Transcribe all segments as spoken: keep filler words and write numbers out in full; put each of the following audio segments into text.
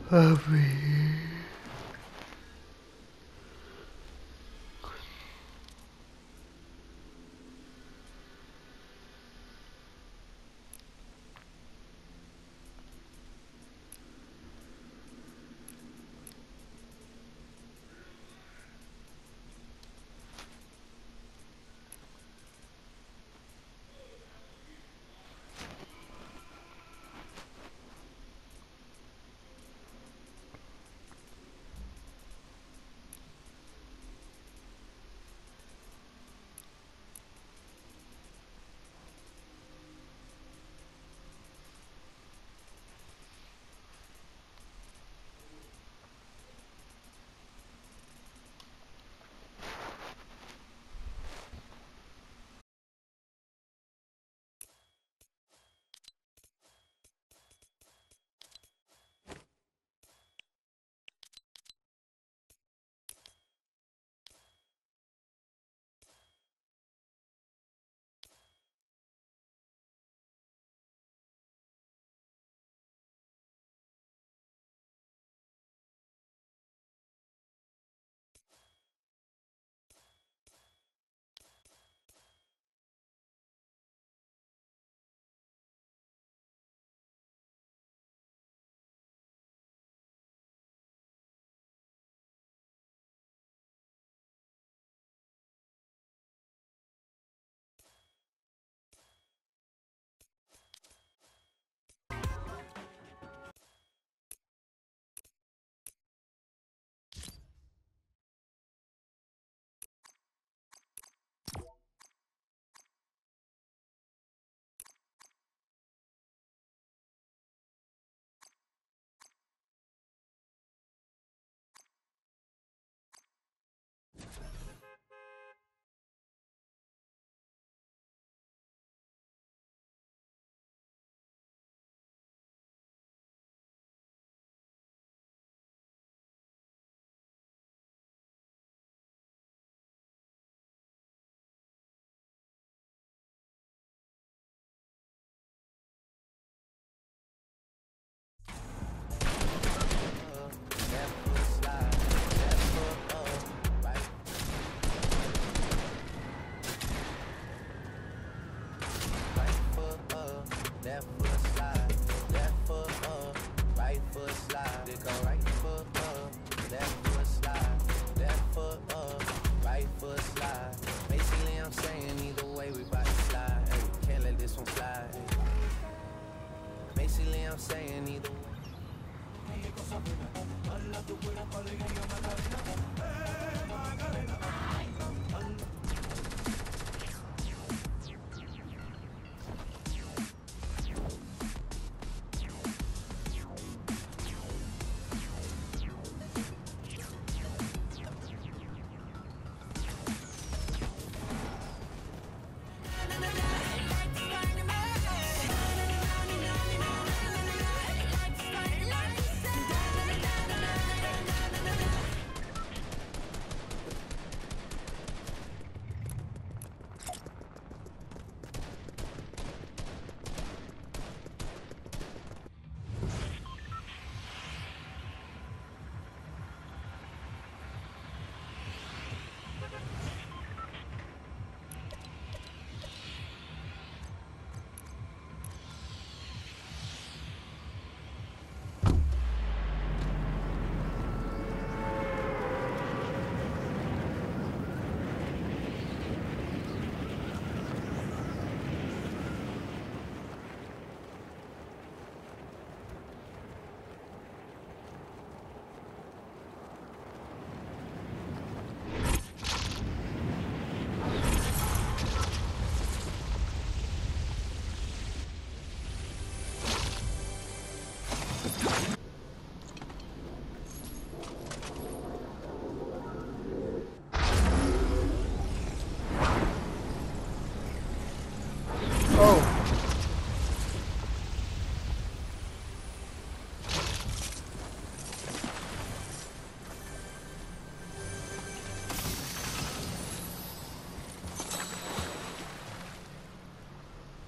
Vabbè.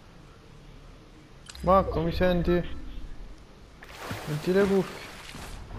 Marco, mi senti? Metti le cuffie.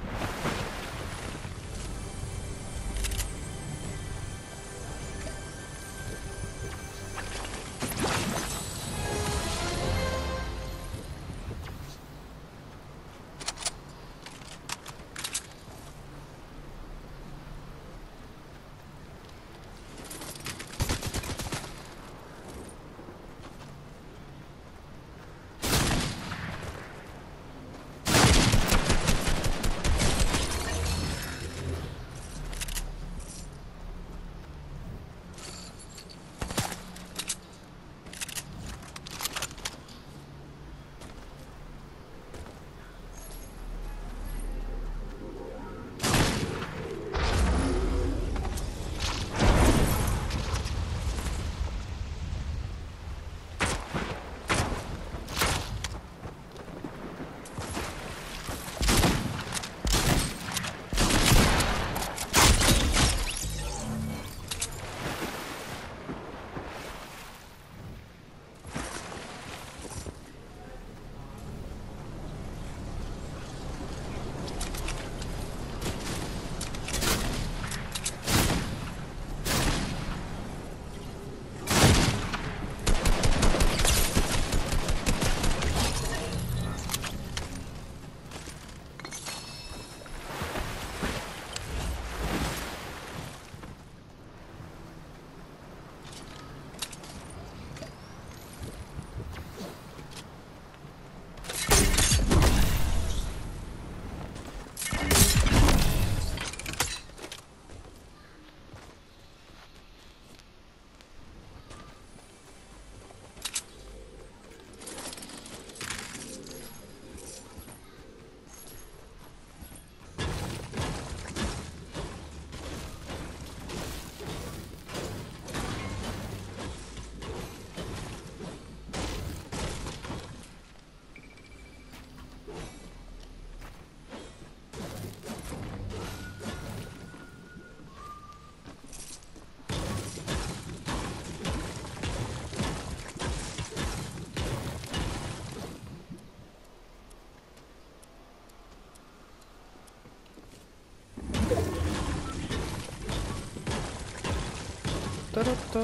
Ta-ta-ta.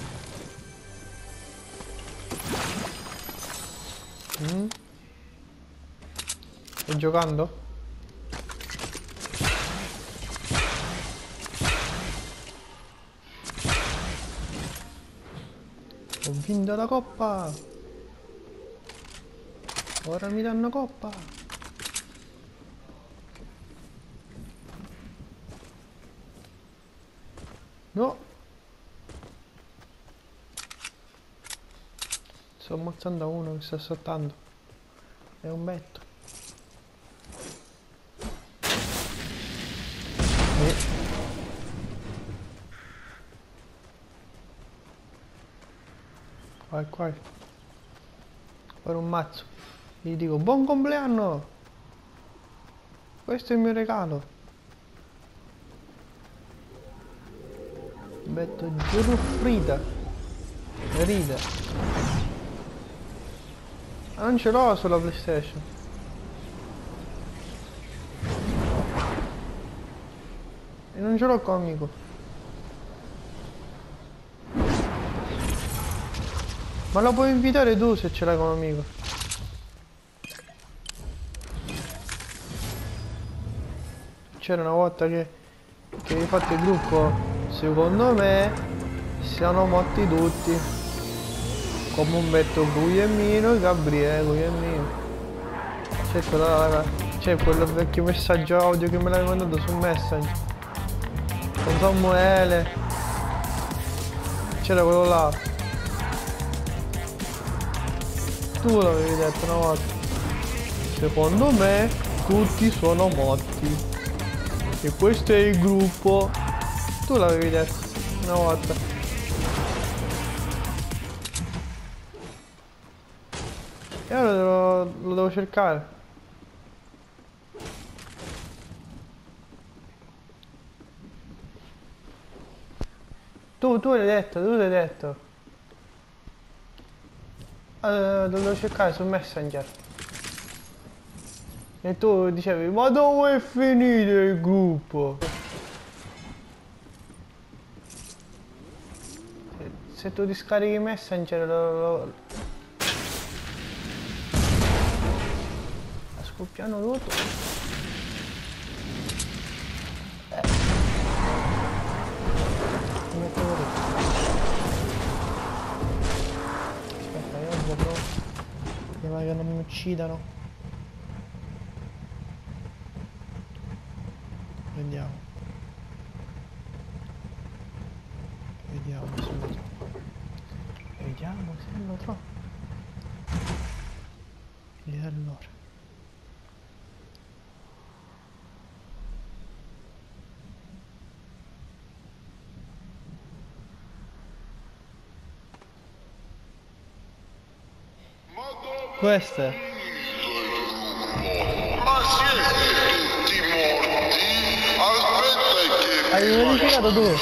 Mm. Stai giocando? Ho vinto la coppa! Ora mi danno coppa! No! Sto ammazzando uno che sta saltando. È un betto. E... Vai qua. Fare un mazzo. Gli dico buon compleanno. Questo è il mio regalo. Metto giù Frida. Rida. Ma non ce l'ho sulla PlayStation. E non ce l'ho con amico. Ma lo puoi invitare tu se ce l'hai come amico. C'era una volta che, che hai fatto il gruppo, secondo me siano morti tutti. Come un betto Guglielmino e Gabriele Guglielmino. C'è quel vecchio messaggio audio che me l'hai mandato su Messenger. Con Samuele. C'era quello là. Tu l'avevi detto una volta. Secondo me tutti sono morti. E questo è il gruppo. Tu l'avevi detto una volta. E ora lo, lo devo cercare. Tu, tu l'hai detto, tu l'hai detto. Allora, lo devo cercare su Messenger. E tu dicevi, ma dove è finito il gruppo? Se, se tu ti scarichi Messenger lo... lo... sta scoppiando tutto. Eh. Mi metto così. Aspetta, io lo provo. Prima che non mi uccidano. Vediamo. Vediamo se lo trovo. Vediamo se lo trovo. E allora. Queste. Ma siete tutti morti? Aspetta che Hai verificato tu?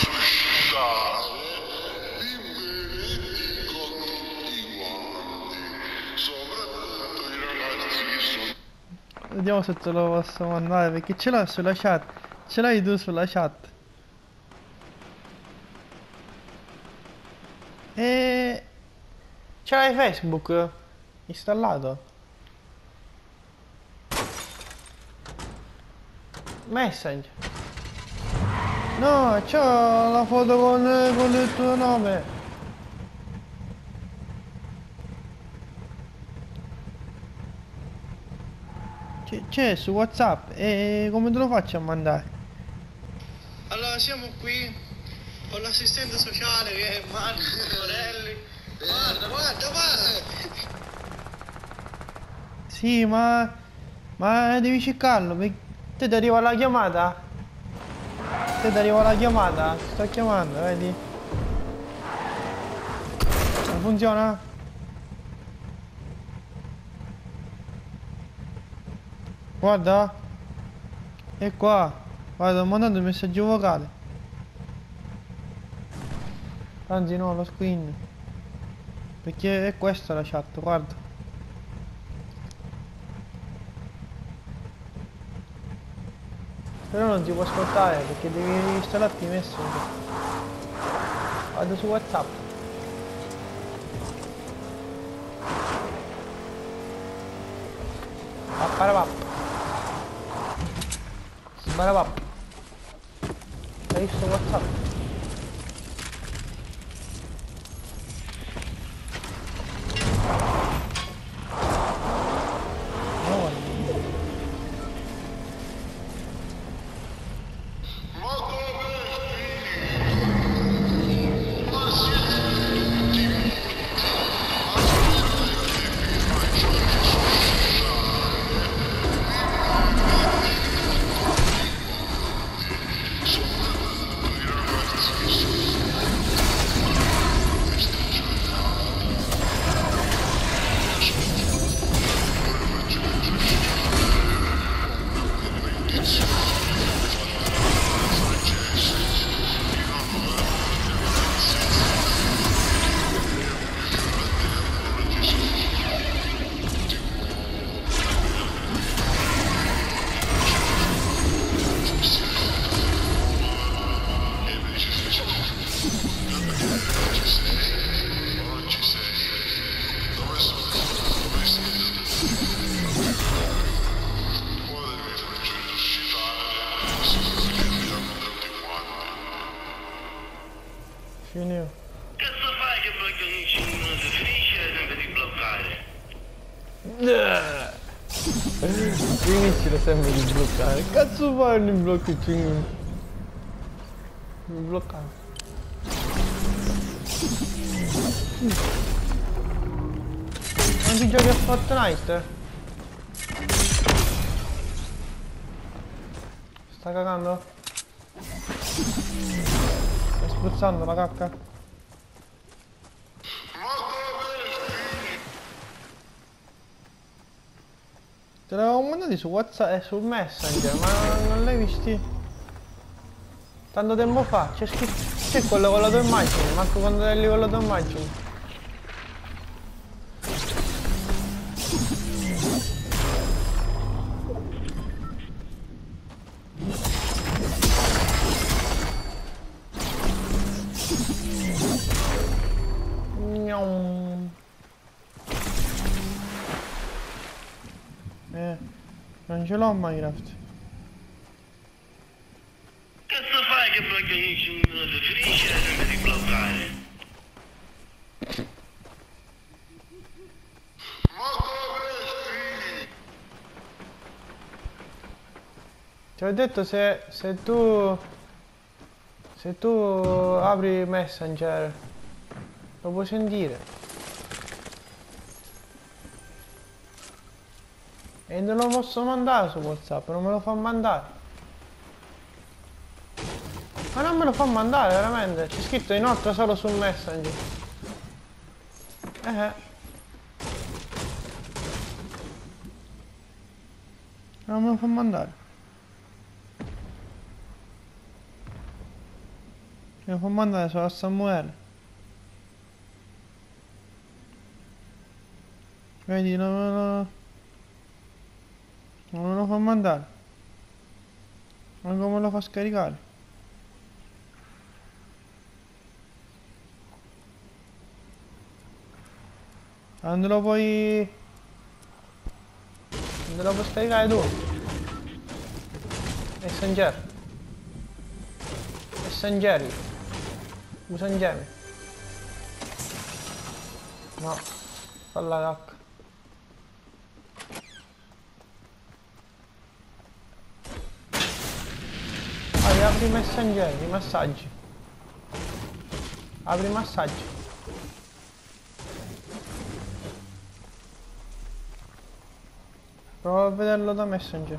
Vediamo se te lo posso mandare perché ce l'ho sulla chat. Ce l'hai tu sulla chat. E... ce l'hai Facebook installato? Messenger. No, c'ho la foto con, con il tuo nome. C'è su WhatsApp. E come te lo faccio a mandare? Allora siamo qui con l'assistente sociale che è Marco Morelli. Guarda, guarda, guarda. Sì, ma... ma devi cercarlo. Te ti arriva la chiamata? Te ti arriva la chiamata? Ti sto chiamando, vedi? Non funziona? Guarda. È qua. Guarda, ho mandato il messaggio vocale. Anzi no, lo screen. Perché è questa la chat, guarda. Però non si può ascoltare perché devi installarti Messenger. Vado su WhatsApp. Papparapap. Sbarapap. Hai visto WhatsApp? Finito. Cazzo fai che blocchi ogni cinque minuti? Finisce sempre di bloccare. Finisci sempre di bloccare. Cazzo fai non blocchi cinque minuti? Mi bloccare. Non ti giochi a Fortnite? Sta cagando? Sta spruzzando la cacca? Te l'avevo mandato su WhatsApp e su Messenger, ma non l'hai visti? Tanto tempo fa, c'è scritto. C'è quello con la tua immagine, manco quando eri lì con la tua immagine. Gnom. Eh, non ce l'ho a Minecraft. Cazzo fai che blocchi ogni cinque minuti? Finisce sempre di bloccare. Ti ho detto se, se tu se tu apri Messenger lo puoi sentire e non lo posso mandare su WhatsApp, non me lo fa mandare, ma non me lo fa mandare veramente, c'è scritto inoltre solo su Messenger. Eh non me lo fa mandare. Mi fa mandare solo a Samuele. Vedi, non me lo... non me lo fa mandare. Ma come lo fa scaricare? Non lo puoi... non lo puoi scaricare tu. Messenger. Messenger. Usa insieme. No, fa la cacca. Vai, apri i Messenger, i massaggi. Apri i massaggi. Prova a vederlo da Messenger.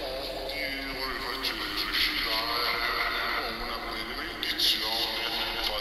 Sono morti, vorrei farci resuscitare con una benedizione.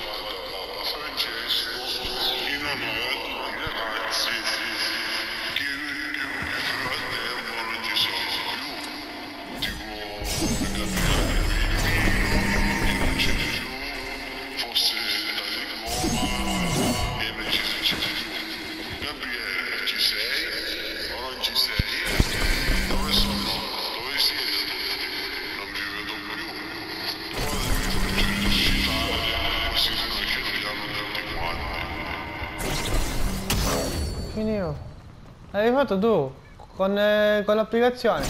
finivo. L'avevi fatto tu? Con, eh, con l'applicazione?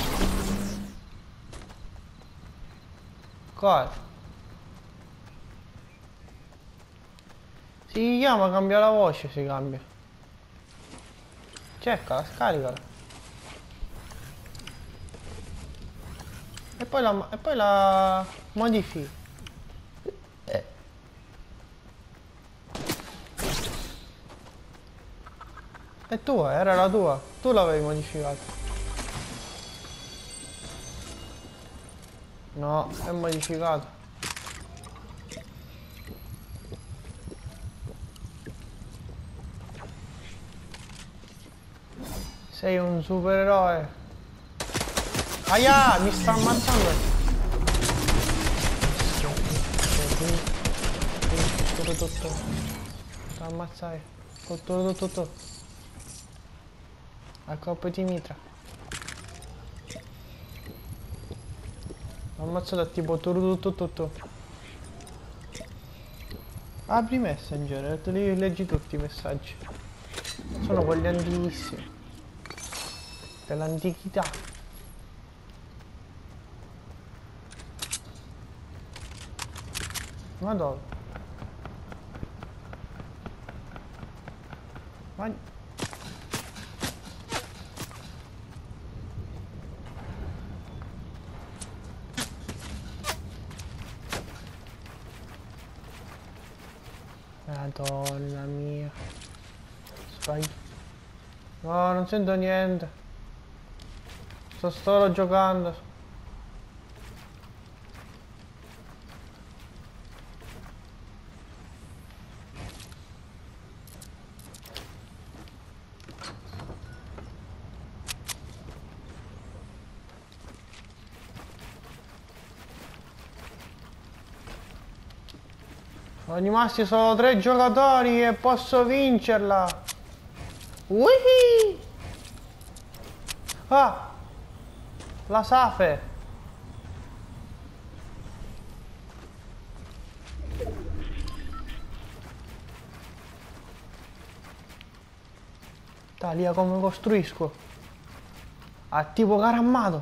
Cosa? Si chiama cambia la voce, si cambia. Cercala, scaricala. E poi la, e poi la modifichi. Eh. È tua, era la tua. Tu l'avevi modificata. No, è modificata. Sei un supereroe. Aia, mi sta ammazzando. Tutto, tutto. Sta ammazzare. Tutto, tutto, tutto. A colpo di mitra. L'ho ammazzato a tipo tutto, tutto, tutto. Apri Messenger e te li leggi tutti i messaggi. Sono quelli antichissimi. Dell'antichità. Ma dove? Ma... Madonna mia. Sbaglio. No, non sento niente. Sto solo giocando. Sono rimasti solo tre giocatori e posso vincerla. Wihee! Ah! La Safe! Talia, come costruisco? Attivo carammato!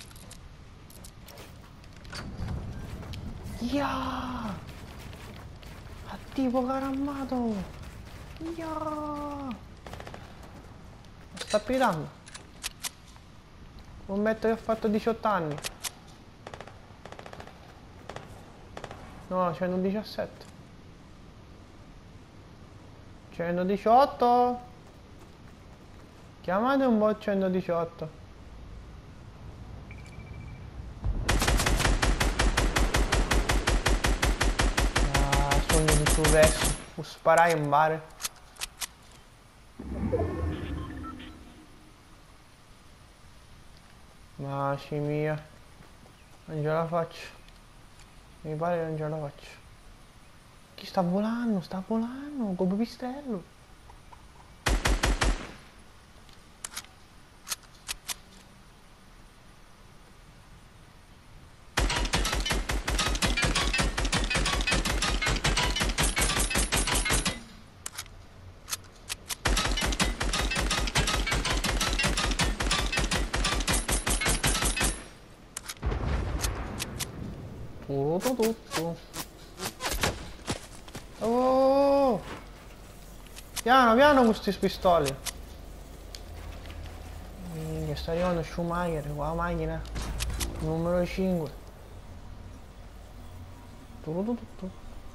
Yeah! Attivo carammato! Yeah! Sta pirando! Scommetto che ho fatto diciotto anni. No, ce n'ho diciassette. centodiciotto. Chiamate un bot centodiciotto. Ah, sono di su verso. Sparai in mare. Maci mia, non ce la faccio. Mi pare che non ce la faccio. Chi sta volando? Sta volando come pistello. Tutto tutto. Oh! Piano piano con questi pistoli. Minchia, sta arrivando Schumacher con la macchina numero cinque. Tutto tutto.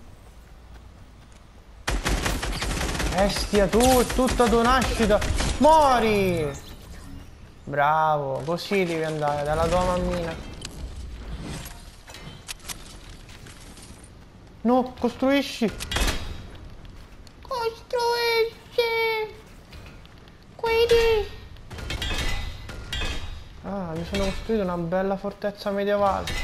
Bestia, tu, è tutta tua nascita. Mori! Bravo, così devi andare dalla tua mammina. No, costruisci! Costruisci! Quindi! Ah, mi sono costruito una bella fortezza medievale.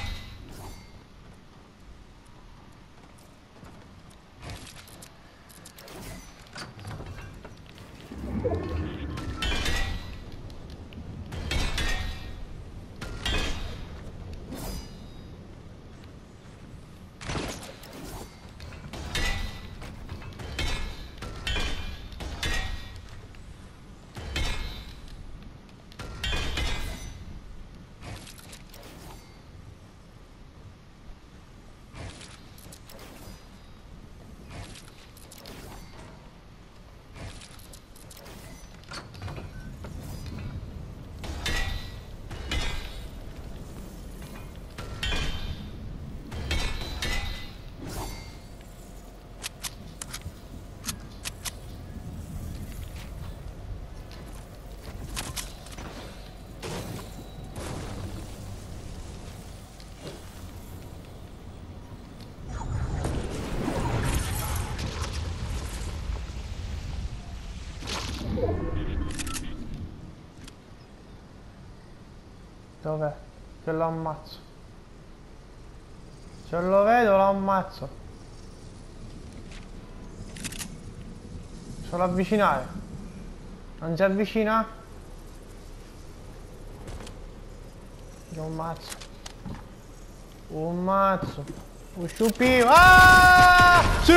Dov'è? Che lo ammazzo. Se lo vedo lo ammazzo. Solo avvicinare. Non si avvicina? Lo ammazzo. Un mazzo. Un sciupino. Ah! Sì!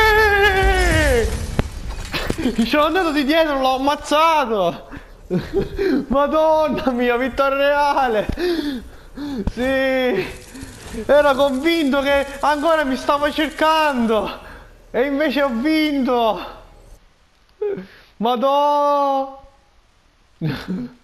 Ci sono andato di dietro, l'ho ammazzato! Madonna mia, vittoria reale! Sì! Ero convinto che ancora mi stavo cercando! E invece ho vinto! Madonna!